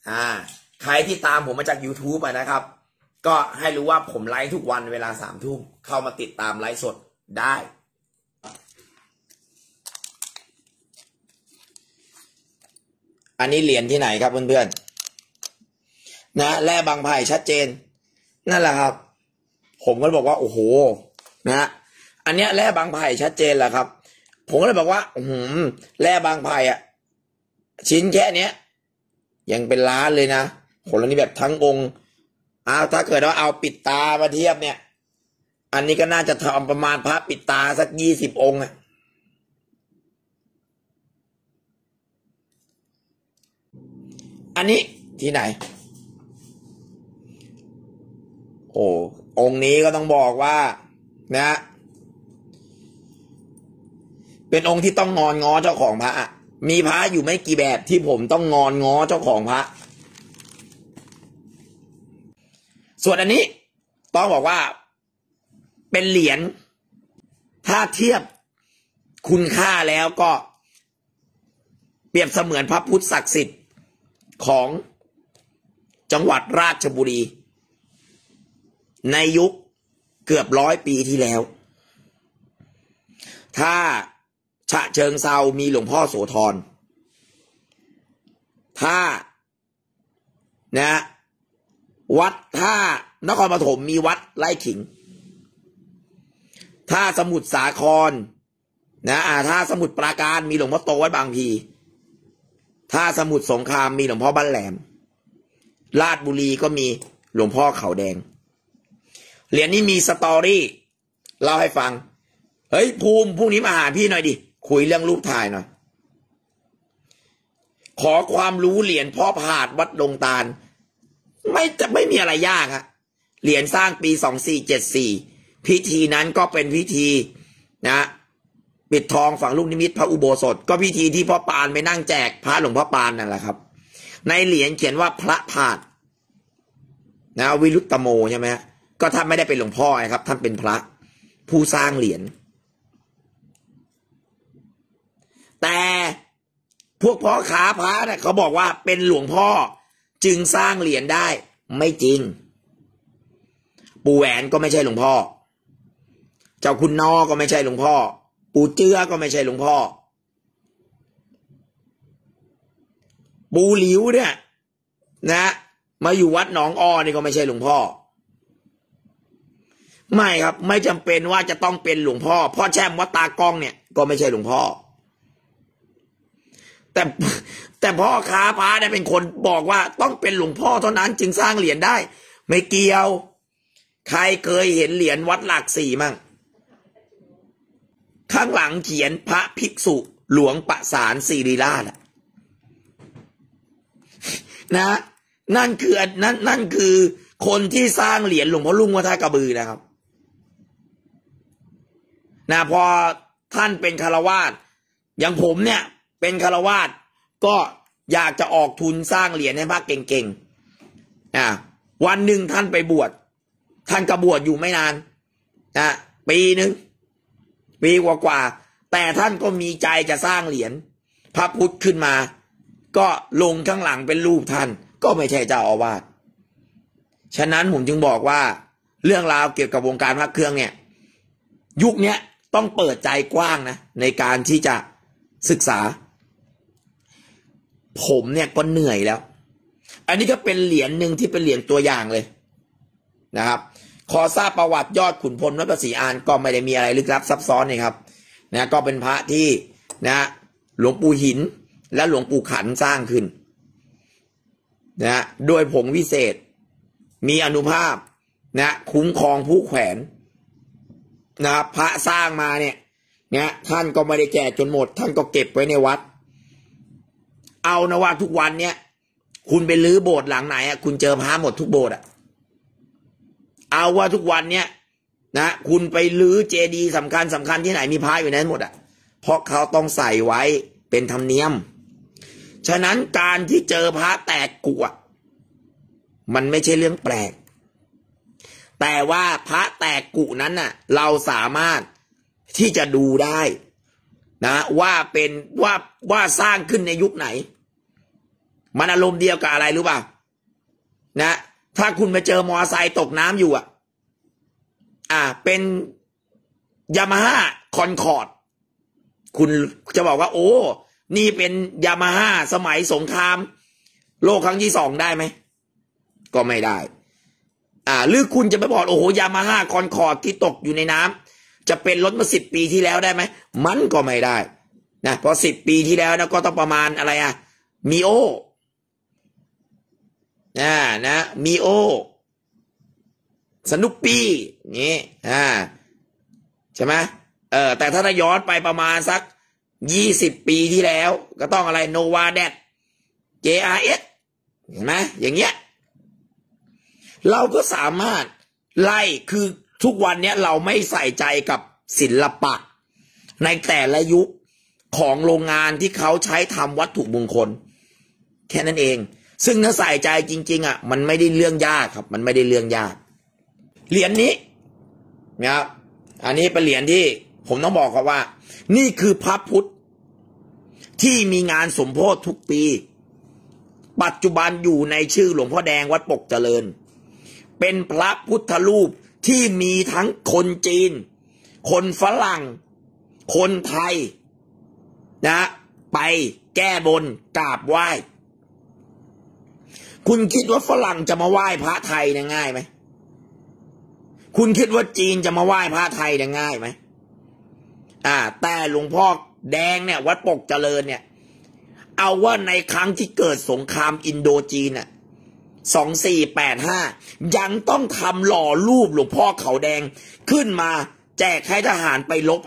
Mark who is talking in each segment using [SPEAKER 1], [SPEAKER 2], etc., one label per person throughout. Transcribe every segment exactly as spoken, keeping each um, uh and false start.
[SPEAKER 1] อ่าใครที่ตามผมมาจาก YouTube อ่ะนะครับก็ให้รู้ว่าผมไลฟ์ทุกวันเวลาสามทุ่มเข้ามาติดตามไลฟ์สดได้อันนี้เหรียญที่ไหนครับเพื่อนๆนะแร่บางไผ่ชัดเจนนั่นแหละครับผมก็บอกว่าโอ้โหนะอันเนี้ยแร่บางไผ่ชัดเจนแหละครับผมก็เลยบอกว่าอืมแร่บางไผ่อ่ะชิ้นแค่เนี้ยยังเป็นล้านเลยนะโหแล้วนี่แบบทั้งองค์เอาถ้าเกิดว่าเอาปิดตามาเทียบเนี่ยอันนี้ก็น่าจะทำประมาณพระปิดตาสักยี่สิบองค์อ่ะอันนี้ที่ไหนโอ้องค์นี้ก็ต้องบอกว่านะเป็นองค์ที่ต้องงอนง้อเจ้าของพระมีพระอยู่ไม่กี่แบบที่ผมต้องงอนง้อเจ้าของพระส่วนอันนี้ต้องบอกว่าเป็นเหรียญถ้าเทียบคุณค่าแล้วก็เปรียบเสมือนพระพุทธศักดิ์สิทธิ์ของจังหวัดราชบุรีในยุคเกือบร้อยปีที่แล้วถ้าฉะเชิงเซามีหลวงพ่อโสธรถ้านะวัดถ้านครปฐมมีวัดไร่ขิงถ้าสมุทรสาครนะถ้าสมุทรปราการมีหลวงพ่อโตวัดบางพีถ้าสมุทรสงครามมีหลวงพ่อบ้านแหลมราชบุรีก็มีหลวงพ่อเขาแดงเหรียญนี้มีสตอรี่เล่าให้ฟังเฮ้ยภูมิพรุ่งนี้มาหาพี่หน่อยดิคุยเรื่องรูปถ่ายหน่อยขอความรู้เหรียญพ่อผาดวัดดงตาลไม่จะไม่มีอะไรยากฮะเหรียญสร้างปีสองสี่เจ็ดสี่พิธีนั้นก็เป็นพิธีนะปิดทองฝังลูกนิมิตพระอุโบสถก็พิธีที่พ่อปานไปนั่งแจกพระหลวงพ่อปานนั่นแหละครับในเหรียญเขียนว่าพระผาดนะวิรุตตโมใช่ไหมก็ท่านไม่ได้เป็นหลวงพ่อนะครับท่านเป็นพระผู้สร้างเหรียญแต่พวกพ่อค้าพระเนี่ยเขาบอกว่าเป็นหลวงพ่อจึงสร้างเหรียญได้ไม่จริงปู่แหวนก็ไม่ใช่หลวงพ่อเจ้าคุณนอก็ไม่ใช่หลวงพ่อปู่เจือก็ไม่ใช่หลวงพ่อปู่หลิวเนี่ยนะมาอยู่วัดหนองอ้อนี่ก็ไม่ใช่หลวงพ่อไม่ครับไม่จำเป็นว่าจะต้องเป็นหลวงพ่อพ่อแช่มวัดตากล้องเนี่ยก็ไม่ใช่หลวงพ่อแต่แต่พ่อค้าพระเนี่ยเป็นคนบอกว่าต้องเป็นหลวงพ่อเท่านั้นจึงสร้างเหรียญได้ไม่เกี่ยวใครเคยเห็นเหรียญวัดหลักสี่มั่งข้างหลังเขียนพระภิกษุหลวงประสานศิริราชนะนั่นคือนั่นนั่นคือคนที่สร้างเหรียญหลวงพ่อลุงวัดท่ากระบือนะครับนะพอท่านเป็นฆราวาสอย่างผมเนี่ยเป็นฆราวาสก็อยากจะออกทุนสร้างเหรียญให้พระเก่งๆอ่ะวันหนึ่งท่านไปบวชท่านก็บวชอยู่ไม่นานนะปีหนึ่งปีกว่าๆแต่ท่านก็มีใจจะสร้างเหรียญพระพุทธขึ้นมาก็ลงข้างหลังเป็นรูปท่านก็ไม่ใช่เจ้าอาวาสฉะนั้นผมจึงบอกว่าเรื่องราวเกี่ยวกับวงการพระเครื่องเนี่ยยุคนี้ต้องเปิดใจกว้างนะในการที่จะศึกษาผมเนี่ยก็เหนื่อยแล้วอันนี้ก็เป็นเหรียญหนึ่งที่เป็นเหรียญตัวอย่างเลยนะครับขอทราบประวัติยอดขุนพลวัดพระศรีอานก็ไม่ได้มีอะไรลึกลับซับซ้อนนะครับนะก็เป็นพระที่นะหลวงปู่หินและหลวงปู่ขันสร้างขึ้นนะโดยผงวิเศษมีอานุภาพนะคุ้มครองผู้แขวนนะพระสร้างมาเนี่ยนะท่านก็ไม่ได้แจกจนหมดท่านก็เก็บไว้ในวัดเอานะว่าทุกวันเนี่ยคุณไปลื้อโบสถ์หลังไหนอ่ะคุณเจอพระหมดทุกโบสถ์อ่ะเอาว่าทุกวันเนี่ยนะคุณไปลื้อเจดีย์สำคัญสำคัญที่ไหนมีพระอยู่นั้นหมดอ่ะเพราะเขาต้องใส่ไว้เป็นธรรมเนียมฉะนั้นการที่เจอพระแตกกุอ่ะมันไม่ใช่เรื่องแปลกแต่ว่าพระแตกกุนั้นน่ะเราสามารถที่จะดูได้นะว่าเป็นว่าว่าสร้างขึ้นในยุคไหนมันอารมณ์เดียวกับอะไรรู้ป่ะนะถ้าคุณไปเจอมอเตอร์ไซค์ตกน้ำอยู่อ่ะอ่าเป็นยามาฮ่าคอนคอร์ดคุณจะบอกว่าโอ้นี่เป็นยามาฮ่าสมัยสงครามโลกครั้งที่สองได้ไหมก็ไม่ได้อ่าหรือคุณจะไปบอกโอ้โหยามาฮ่าคอนคอร์ดที่ตกอยู่ในน้ำจะเป็นรถมาสิบปีที่แล้วได้ไหมมันก็ไม่ได้นะเพราะสิบปีที่แล้วนะก็ต้องประมาณอะไรอ่ะมีโอนะนะมีโอสนุปปี้นี่อ่าใช่ไหมเออแต่ถ้าย้อนไปประมาณสักยี่สิบปีที่แล้วก็ต้องอะไรโนวาแดด เจ อาร์ เอส เห็นไหมอย่างเงี้ยเราก็สามารถไล่คือทุกวันเนี้ยเราไม่ใส่ใจกับศิลปะในแต่ละยุคของโรงงานที่เขาใช้ทำวัตถุมงคลแค่นั้นเองซึ่งถ้าใส่ใจจริงๆอ่ะมันไม่ได้เรื่องยากครับมันไม่ได้เรื่องยากเหรียญ นี้นะครับอันนี้เป็นเหรียญที่ผมต้องบอกครับว่านี่คือพระพุทธที่มีงานสมโภชทุกปีปัจจุบันอยู่ในชื่อหลวงพ่อแดงวัดปกเจริญเป็นพระพุทธรูปที่มีทั้งคนจีนคนฝรั่งคนไทยนะไปแก้บนกราบไหว้คุณคิดว่าฝรั่งจะมาไหว้พระไทยเนี่ยง่ายไหมคุณคิดว่าจีนจะมาไหว้พระไทยเนี่ยง่ายไหมอ่าแต่หลวงพ่อแดงเนี่ยวัดปกเจริญเนี่ยเอาว่าในครั้งที่เกิดสงครามอินโดจีนน่ะสองสี่แปดห้ายังต้องทำหล่อรูปหลวงพ่อเขาแดงขึ้นมาแจกให้ทหารไปรบ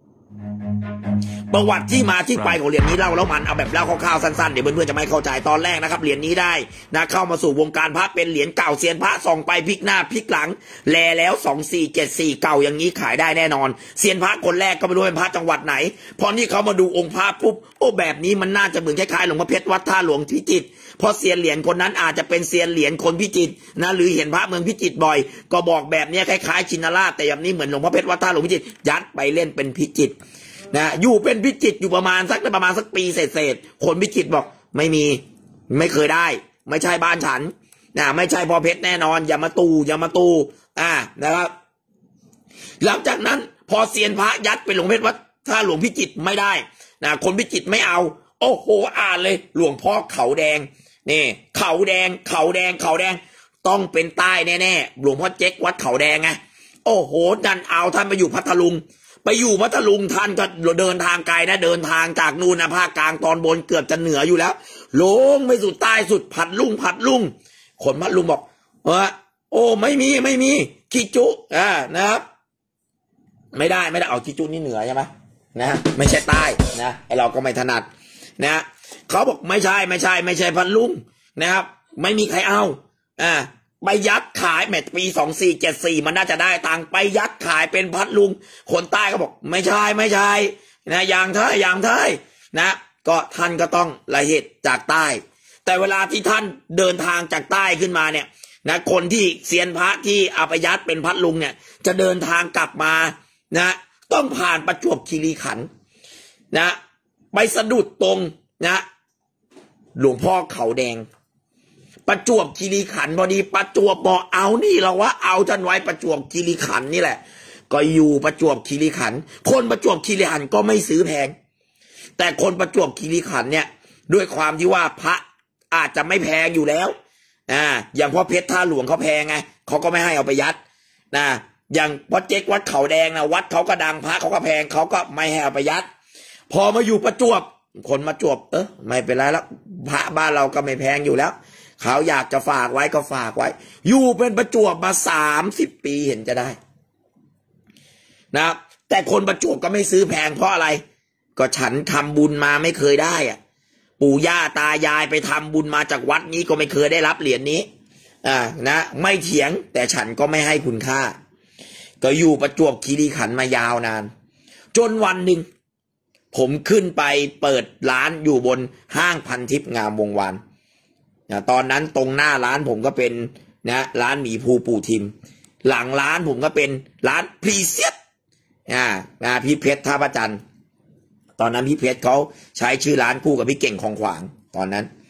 [SPEAKER 1] ประวัติที่มาที่ไปของเหรียญนี้เล่าแล้วมันเอาแบบเล่าคร่าวๆสั้นๆเดี๋ยวเพื่อนๆจะไม่เข้าใจตอนแรกนะครับเหรียญนี้ได้นะเข้ามาสู่วงการพระเป็นเหรียญเก่าเซียนพระส่องไปพลิกหน้าพลิกหลังแลแล้วสองสี่เจ็ดสี่เก่าอย่างนี้ขายได้แน่นอนเซียนพระคนแรกก็ไม่รู้เป็นพระจังหวัดไหนพอนี่เขามาดูองค์พระปุ๊บโอ้แบบนี้มันน่าจะเหมือนคล้ายๆหลวงพ่อเพชรวัดท่าหลวงพิจิตรพอเซียนเหรียญคนนั้นอาจจะเป็นเซียนเหรียญคนพิจิตรนะหรือเห็นพระเมืองพิจิตรบ่อยก็บอกแบบนี้คล้ายๆชินราชแต่แบบนี้เหมือนหลวงพ่อเพชรวัดท่าหลวงพิจิตรยัดไปเล่นเป็นพิจิตรนะอยู่เป็นพิจิตรอยู่ประมาณสักประมาณสักปีเศษๆคนพิจิตรบอกไม่มีไม่เคยได้ไม่ใช่บ้านฉันนะไม่ใช่พ่อเพชรแน่นอนอย่ามาตูอย่ามาตูอ่านะครับหลังจากนั้นพอเซียนพระยัดเป็นหลวงเพชรวัดท่าหลวงพิจิตรไม่ได้นะคนพิจิตรไม่เอาโอ้โหอ่านเลยหลวงพ่อเขาแดงนี่เขาแดงเขาแดงเขาแดงต้องเป็นใต้แน่ๆหลวงพ่อเจ๊กวัดเขาแดงไงโอ้โหดันเอาท่านไปอยู่พัทลุงไปอยู่พัทลุงท่านก็เดินทางไกลนะเดินทางจากนู่นนะภาคกลางตอนบนเกือบจะเหนืออยู่แล้วลงไปสุดใต้สุดพัดลุงพัดลุงคนพัดลุงบอกเออโอ้ไม่มีไม่มีกิจุอ่านะครับไม่ได้ไม่ได้เอากิจุนี่เหนือใช่ไหมนะไม่ใช่ใต้นะไอเราก็ไม่ถนัดนะเขาบอกไม่ใช่ไม่ใช่ไม่ใช่พัดลุงนะครับไม่มีใครเอาอ่าไปยัดขายแมตปีสองสี่เจ็ดสี่มันน่าจะได้ตังไปยัดขายเป็นพัดลุงคนใต้ก็บอกไม่ใช่ไม่ใช่นะอย่างท้ายอย่างท้ายนะก็ท่านก็ต้องละเหตุจากใต้แต่เวลาที่ท่านเดินทางจากใต้ขึ้นมาเนี่ยนะคนที่เซียนพระที่เอาไปยัดเป็นพัดลุงเนี่ยจะเดินทางกลับมานะต้องผ่านประจวบคีรีขันธ์นะไปสะดุดตรงนะหลวงพ่อเขาแดงประจวบคีรีขันธ์พอดีประจวบบอกเอานี่เราว่าเอาท่านไว้ประจวบคีรีขันธ์นี่แหละก็อยู่ประจวบคีรีขันธ์คนประจวบคีรีขันธ์ก็ไม่ซื้อแพงแต่คนประจวบคีรีขันธ์เนี่ยด้วยความที่ว่าพระอาจจะไม่แพงอยู่แล้วอ่าอย่างพ่อเพชรท่าหลวงเขาแพงไงเขาก็ไม่ให้เอาไปยัดนะอย่างพ่อเจ๊กวัดเขาแดงนะวัดเขาก็ดังพระเขาก็แพงเขาก็ไม่ให้เอาไปยัดพอมาอยู่ประจวบคนมาจวบเออไม่เป็นไรแล้วพระบ้านเราก็ไม่แพงอยู่แล้วเขาอยากจะฝากไว้ก็ฝากไว้อยู่เป็นประจวบมาสามสิบปีเห็นจะได้นะแต่คนประจวบก็ไม่ซื้อแพงเพราะอะไรก็ฉันทำบุญมาไม่เคยได้อ่ะปู่ย่าตายายไปทำบุญมาจากวัดนี้ก็ไม่เคยได้รับเหรียญนี้อ่านะไม่เถียงแต่ฉันก็ไม่ให้คุณค่าก็อยู่ประจวบคีรีขันธ์มายาวนานจนวันหนึ่งผมขึ้นไปเปิดร้านอยู่บนห้างพันทิพย์งามวงวานนะตอนนั้นตรงหน้าร้านผมก็เป็นนะร้านหมีภูปู่ทิมหลังร้านผมก็เป็นร้านพรีเซียสอ่านะพี่เพชรท่าพระจันทร์ตอนนั้นพี่เพชรเขาใช้ชื่อร้านคู่กับพี่เก่งของขวางตอนนั้น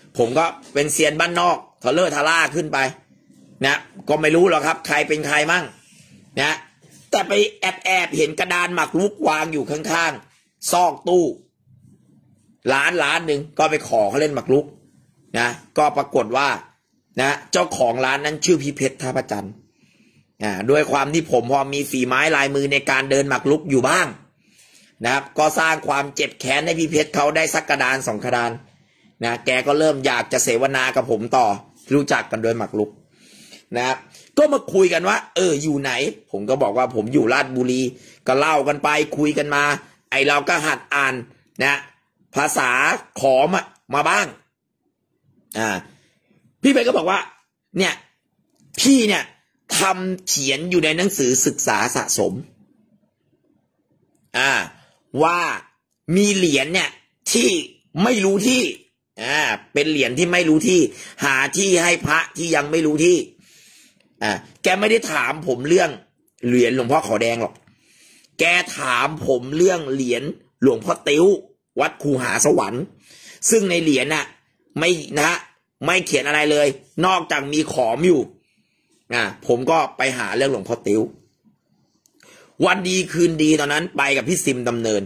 [SPEAKER 1] ผมก็เป็นเซียนบ้านนอกทะเลอทะล่าขึ้นไปนะก็ไม่รู้หรอกครับใครเป็นใครมั่งนะแต่ไปแอบแอบเห็นกระดานหมากรุกวางอยู่ข้างๆซอกตู้ร้านร้านหนึ่งก็ไปขอเขาเล่นหมากรุกนะก็ปรากฏว่านะเจ้าของร้านนั้นชื่อพี่เพชรท่าพระจันทร์อ่าด้วยความที่ผมพอมีฝีไม้ลายมือในการเดินหมากรุกอยู่บ้างนะครับก็สร้างความเจ็บแค้นให้พี่เพชรเขาได้สักกระดานสองกระดานนะแกก็เริ่มอยากจะเสวนากับผมต่อรู้จักกันโดยหมากรุกนะครับก็มาคุยกันว่าเอออยู่ไหนผมก็บอกว่าผมอยู่ราชบุรีก็เล่ากันไปคุยกันมาไอเราก็หัดอ่านนะภาษาขอมามาบ้างอ่าพี่เพชรก็บอกว่าเนี่ยพี่เนี่ยทำเขียนอยู่ในหนังสือศึกษาสะสมอ่าว่ามีเหรียญเนี่ยที่ไม่รู้ที่อ่าเป็นเหรียญที่ไม่รู้ที่หาที่ให้พระที่ยังไม่รู้ที่อ่าแกไม่ได้ถามผมเรื่องเหรียญหลวงพ่อขาวแดงหรอกแกถามผมเรื่องเหรียญหลวงพ่อติ้ววัดคูหาสวรรค์ซึ่งในเหรียญน่ะไม่นะไม่เขียนอะไรเลยนอกจากมีขอมอยู่อ่าผมก็ไปหาเรื่องหลวงพ่อติ้ววันดีคืนดีตอนนั้นไปกับพี่ซิมดำเนิน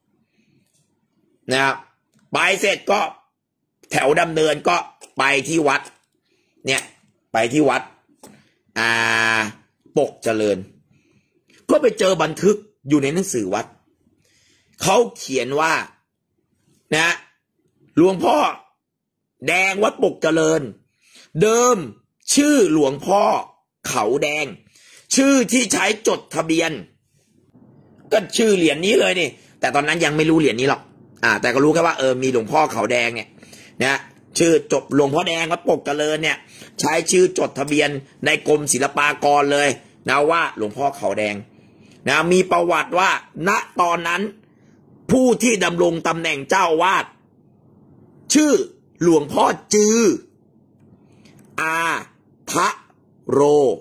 [SPEAKER 1] นะครับไปเสร็จก็แถวดำเนินก็ไปที่วัดเนี่ยไปที่วัดอ่าปกเจริญก็ไปเจอบันทึกอยู่ในหนังสือวัดเขาเขียนว่านะหลวงพ่อแดงวัดปกเจริญเดิมชื่อหลวงพ่อเขาแดงชื่อที่ใช้จดทะเบียนก็ชื่อเหรียญ นี้เลยนี่แต่ตอนนั้นยังไม่รู้เหรียญนี้หรอกอ่าแต่ก็รู้แค่ว่าเออมีหลวงพ่อเขาแดงเนี่ยนะชื่อจบหลวงพ่อแดงวัดปกเจริญเนี่ยใช้ชื่อจดทะเบียนในกรมศิลปากรเลยนะว่าหลวงพ่อเขาแดงนะมีประวัติว่าณตอนนั้นผู้ที่ดำรงตำแหน่งเจ้าวาดชื่อหลวงพ่อจืออาทะโร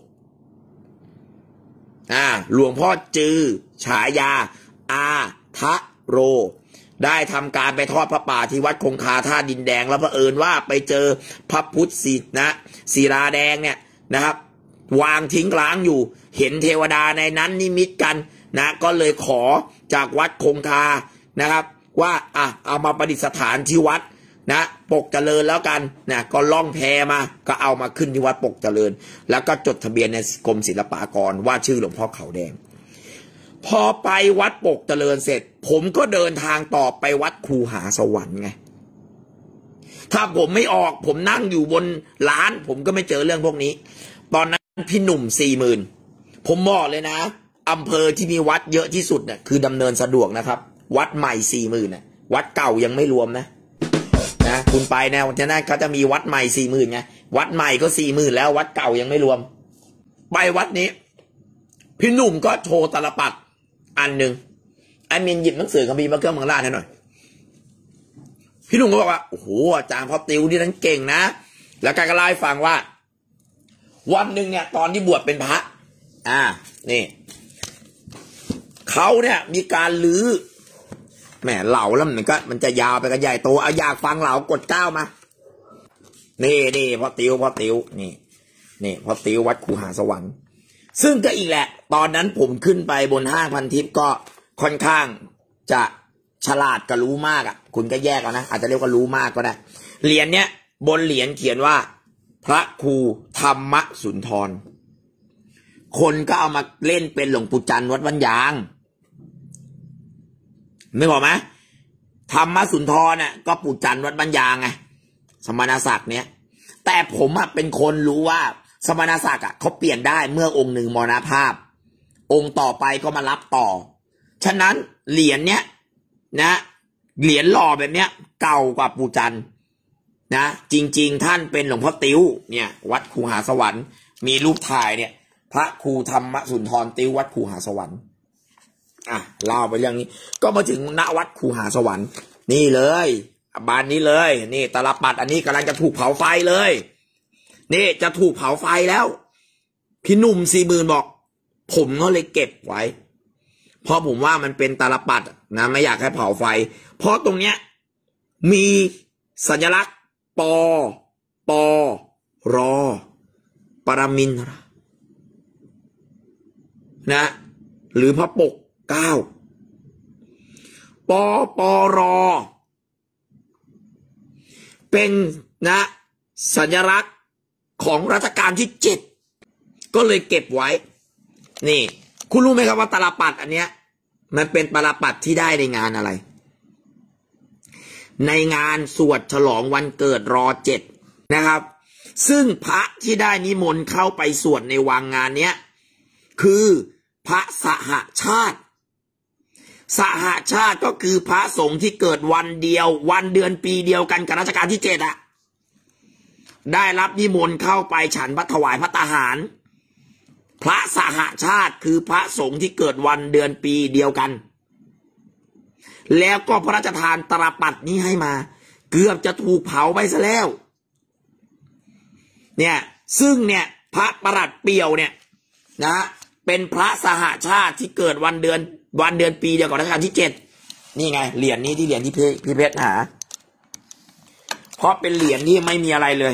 [SPEAKER 1] อ่าหลวงพ่อจือฉายาอาทะโรได้ทำการไปทอดพระป่าที่วัดคงคาท่าดินแดงแล้วเผอิญว่าไปเจอพระพุทธศินะศิลาแดงเนี่ยนะครับวางทิ้งร้างอยู่เห็นเทวดาในนั้นนิมิตกันนะก็เลยขอจากวัดคงคานะครับว่าอ่ะเอามาประดิษฐานที่วัดนะปกเจริญแล้วกันนะก็ล่องแพมาก็เอามาขึ้นที่วัดปกเจริญแล้วก็จดทะเบียนในกรมศิลปากรว่าชื่อหลวงพ่อเขาแดงพอไปวัดปกเจริญเสร็จผมก็เดินทางต่อไปวัดคูหาสวรรค์ไงถ้าผมไม่ออกผมนั่งอยู่บนลานผมก็ไม่เจอเรื่องพวกนี้ตอนนั้นพี่หนุ่มสี่หมื่นผมบอกเลยนะอำเภอที่มีวัดเยอะที่สุดเนี่ยคือดำเนินสะดวกนะครับวัดใหม่สี่หมื่นน่ะวัดเก่ายังไม่รวมนะนะคุณไปแนวที่นั่นเขาจะมีวัดใหม่สี่หมื่นไงวัดใหม่ก็สี่หมื่นแล้ววัดเก่ายังไม่รวมไปวัดนี้พี่หนุ่มก็โชว์ตาลปัดอันหนึ่งไอ้มินหยิบหนังสือคัมภีร์พระเครื่องเมืองราชให้หน่อยพี่หนุ่มก็บอกว่าโอ้โหอาจารย์พ่อติวนี่ทั้งเก่งนะแล้วการก็เล่าให้ฟังว่าวันหนึ่งเนี่ยตอนที่บวชเป็นพระอ่านี่เขาเนี่ยมีการลื้อแหมเหล่าแล้วมันก็มันจะยาวไปกันใหญ่โตเอาอยากฟังเหล่ากดเก้ามานี่นี่พ่อติวพ่อติวนี่นี่พ่อติววัดคูหาสวรรค์ซึ่งก็อีกแหละตอนนั้นผมขึ้นไปบนห้างพันทิพย์ก็ค่อนข้างจะฉลาดกับรู้มากอ่ะคุณก็แยกเอานะอาจจะเรียกว่ารู้มากก็ได้เหรียญเนี้ยบนเหรียญเขียนว่าพระครูธรรมสุนทรคนก็เอามาเล่นเป็นหลวงปู่จันทร์วัดวันยางไม่บอกไหมธรรมสุนทรน่ะก็ปู่จันทร์วัดวันยางไงสมณศักดิ์เนี้ยแต่ผมอ่ะเป็นคนรู้ว่าสมณศักดิ์อ่ะเขาเปลี่ยนได้เมื่อองค์หนึ่งมรณภาพองค์ต่อไปก็มารับต่อฉะนั้นเหรียญเนี้ยนะเหรียญหล่อแบบเนี้ยเก่ากว่าปู่จันทร์นะจริงๆท่านเป็นหลวงพ่อติ้วเนี่ยวัดคูหาสวรรค์มีรูปถ่ายเนี่ยพระครูธรรมสุนทรติ้ววัดคูหาสวรรค์อ่ะเล่าไปเรื่องนี้ก็มาถึงณวัดคูหาสวรรค์นี่เลยบานนี้เลยนี่ตาลปัดอันนี้กำลังจะถูกเผาไฟเลยนี่จะถูกเผาไฟแล้วพี่หนุ่มสี่หมื่นบอกผมก็เลยเก็บไว้เพราะผมว่ามันเป็นตาลปัดนะไม่อยากให้เผาไฟเพราะตรงเนี้ยมีสัญลักษณ์ปอปอรอปรมินทรนะหรือพระปกเก้าปอปอรอเป็นนะสัญลักษณ์ของรัชกาลที่เจ็ดก็เลยเก็บไว้นี่คุณรู้ไหมครับว่าตาลปัดอันเนี้ยมันเป็นตาลปัดที่ได้ในงานอะไรในงานสวดฉลองวันเกิดรอเจ็ดนะครับซึ่งพระที่ได้นิมนต์เข้าไปสวดในวังงานเนี้ยคือพระสหชาติสหชาติก็คือพระสงฆ์ที่เกิดวันเดียววันเดือนปีเดียวกันกับรัชกาลที่เจ็ดอะได้รับนิมนต์เข้าไปฉันพระถวายพระตาหารพระสหชาติคือพระสงฆ์ที่เกิดวันเดือนปีเดียวกันแล้วก็พระราชทานตราปัดนี้ให้มาเกือบจะถูกเผาไปซะแล้วเนี่ยซึ่งเนี่ยพระประหลัดเปี่ยวเนี่ยนะเป็นพระสหชาติที่เกิดวันเดือนวันเดือนปีเดียวกับรัชกาลที่เจ็ดนี่ไงเหรียญนี้ที่เหรียญที่พี่เพชรหาเพราะเป็นเหรียญที่ไม่มีอะไรเลย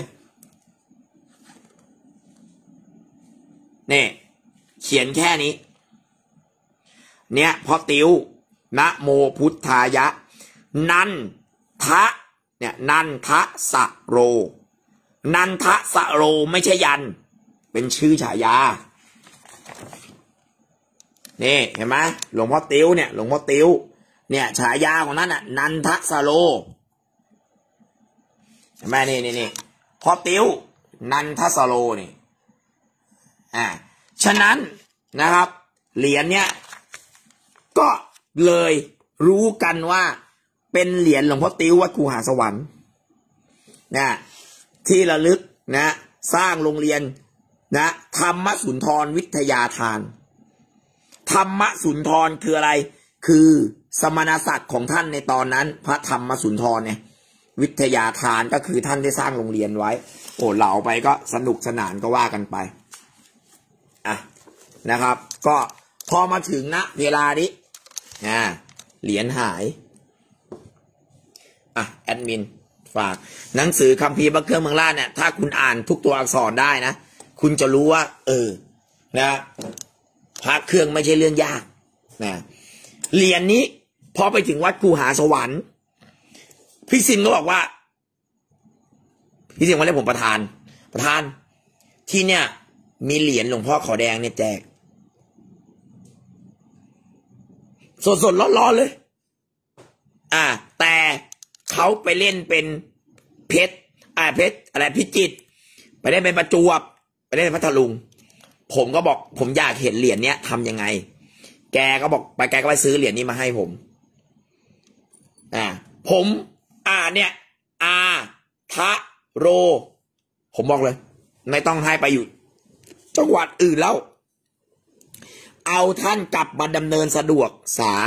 [SPEAKER 1] เนี่ยเขียนแค่นี้เนี่ยพอติวนะโมพุทธายะนันทะเนี่ยนันทะสะโรนันทะสะโรไม่ใช่ยันเป็นชื่อฉายานี่เห็นไหมหลวงพ่อติวเนี่ยหลวงพ่อติวเนี่ยฉายาของนั้นน่ะนันทะสะโรเห็นไหมนี่นี่นี่พ่อติวนันทะสะโรนี่อ่าฉะนั้นนะครับเหรียญเนี้ยก็เลยรู้กันว่าเป็นเหรียญหลวงพ่อติววัดคูหาสวรรค์นะที่ระลึกนะสร้างโรงเรียนนะธรรมสุนทรวิทยาทานธรรมสุนทรคืออะไรคือสมณศักดิ์ของท่านในตอนนั้นพระธรรมสุนทรเนี่ยวิทยาทานก็คือท่านได้สร้างโรงเรียนไว้โอ้เหล่าไปก็สนุกสนานก็ว่ากันไปอ่ะนะครับก็พอมาถึงณเวลานี้อ่าเหรียญหายอ่ะแอดมินฝากหนังสือคัมภีร์พระเครื่องเมืองล่าเนี่ยถ้าคุณอ่านทุกตัวอักษรได้นะคุณจะรู้ว่าเออนะพระเครื่องไม่ใช่เรื่องยากนะเหรียญนี้พอไปถึงวัดคูหาสวรรค์พี่ซินก็บอกว่าพี่ซินว่าเรียกผมประธานประธานที่เนี่ยมีเหรียญหลวงพ่อขาวแดงเนี่ยแจกสดๆร้อนๆเลยอ่าแต่เขาไปเล่นเป็นเพชรอ่าเพชรอะไรพิจิตรไปเล่นเป็นประจวบไปเล่นเป็นพัทลุงผมก็บอกผมอยากเห็นเหรียญเนี้ยทำยังไงแกก็บอกไปแกก็ไปซื้อเหรียญนี้มาให้ผมอ่าผมอ่าเนี่ยอาทะโรผมบอกเลยไม่ต้องให้ไปอยู่จังหวัดอื่นแล้วเอาท่านกลับมาดำเนินสะดวกสา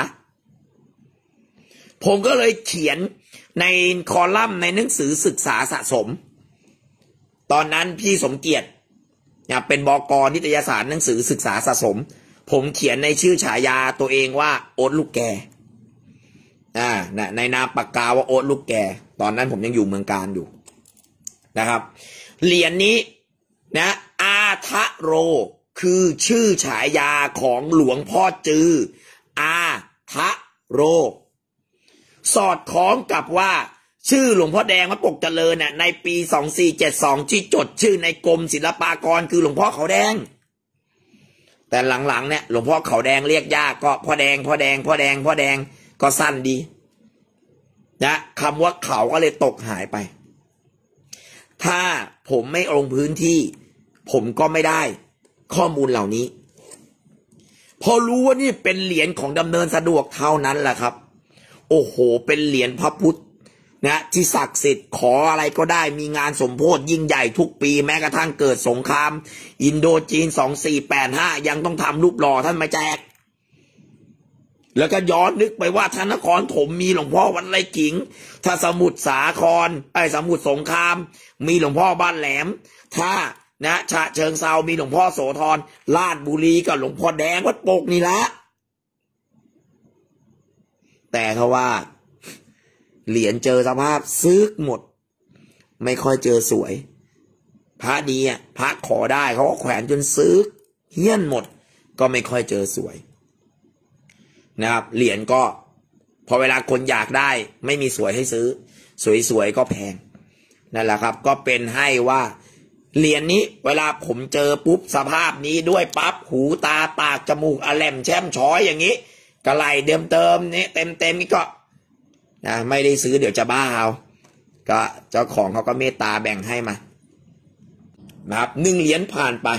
[SPEAKER 1] ผมก็เลยเขียนในคอลัมน์ในหนังสือศึกษาสะสมตอนนั้นพี่สมเกียรติเนี่ยเป็นบก.นิตยสารหนังสือศึกษาสะสมผมเขียนในชื่อฉายาตัวเองว่าโอ๊ตลูกแกอ่าในนามปากกาว่าโอ๊ตลูกแกตอนนั้นผมยังอยู่เมืองการอยู่นะครับเหรียญนี้นะอาทะโรคือชื่อฉายาของหลวงพ่อจืออาทะโรสอดคล้องกับว่าชื่อหลวงพ่อแดงวัดปกเจริญเนี่ยในปีสองสี่เจ็ดสองที่จดชื่อในกรมศิลปากรคือหลวงพ่อเขาแดงแต่หลังๆเนี่ยหลวงพ่อเขาแดงเรียกยากก็พ่อแดงพ่อแดงพ่อแดงพ่อแดงก็สั้นดีนะคำว่าเขาก็เลยตกหายไปถ้าผมไม่ลงพื้นที่ผมก็ไม่ได้ข้อมูลเหล่านี้พอรู้ว่านี่เป็นเหรียญของดำเนินสะดวกเท่านั้นแหละครับโอ้โหเป็นเหรียญพระพุทธนะที่ศักดิ์สิทธิ์ขออะไรก็ได้มีงานสมโภชยิ่งใหญ่ทุกปีแม้กระทั่งเกิดสงครามอินโดจีนสองสี่แปดห้ายังต้องทำรูปหล่อท่านมาแจกแล้วก็ย้อนนึกไปว่าท่านนครถมมีหลวงพ่อวัดไร่ขิงถ้าสมุทรสาครไอ้สมุทรสงครามมีหลวงพ่อบ้านแหลมถ้านะฉะเชิงเซามีหลวงพ่อโสธรลาดบุรีกับหลวงพ่อแดงวัดปกนี่ละแต่ถ้าว่าเหรียญเจอสภาพซึกหมดไม่ค่อยเจอสวยพระดีอ่ะพระขอได้เขาก็แขวนจนซื้อเฮี้ยนหมดก็ไม่ค่อยเจอสวยนะครับเหรียญก็พอเวลาคนอยากได้ไม่มีสวยให้ซื้อสวยๆก็แพงนั่นแหละครับก็เป็นให้ว่าเหรียญนี้เวลาผมเจอปุ๊บสภาพนี้ด้วยปั๊บหูตาปากจมูกอแลมแช่มช้อยอย่างนี้กระไหลเดิมเติมนี่เต็มเต็มนี่ก็นะไม่ได้ซื้อเดี๋ยวจะบ้าเอาก็เจ้าของเขาก็เมตตาแบ่งให้มานะครับหนึ่งเหรียญผ่านไป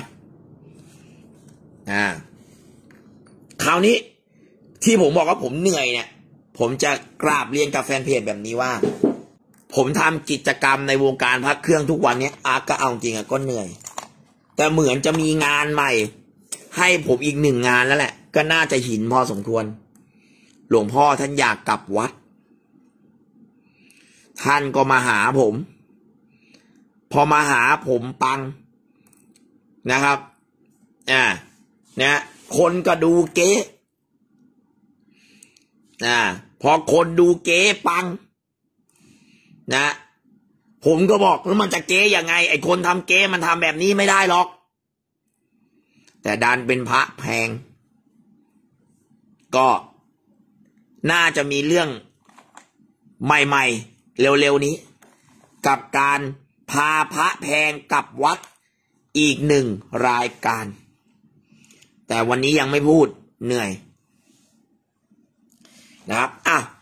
[SPEAKER 1] อ่าคราวนี้ที่ผมบอกว่าผมเหนื่อยเนี่ยผมจะกราบเรียนกับแฟนเพจแบบนี้ว่าผมทำกิจกรรมในวงการพระเครื่องทุกวันนี้อาก็เอาจริงอะก็เหนื่อยแต่เหมือนจะมีงานใหม่ให้ผมอีกหนึ่งงานแล้วแหละก็น่าจะหินพอสมควรหลวงพ่อท่านอยากกลับวัดท่านก็มาหาผมพอมาหาผมปังนะครับอ่าเนี่ยคนก็ดูเก๊อ่าพอคนดูเก๊ปังนะผมก็บอกแล้วมันจะเก๊ยังไงไอ้คนทำเก๊มันทำแบบนี้ไม่ได้หรอกแต่ดันเป็นพระแพงก็น่าจะมีเรื่องใหม่ๆเร็วๆนี้กับการพาพระแพงกลับวัดอีกหนึ่งรายการแต่วันนี้ยังไม่พูดเหนื่อยนะครับอ่ะ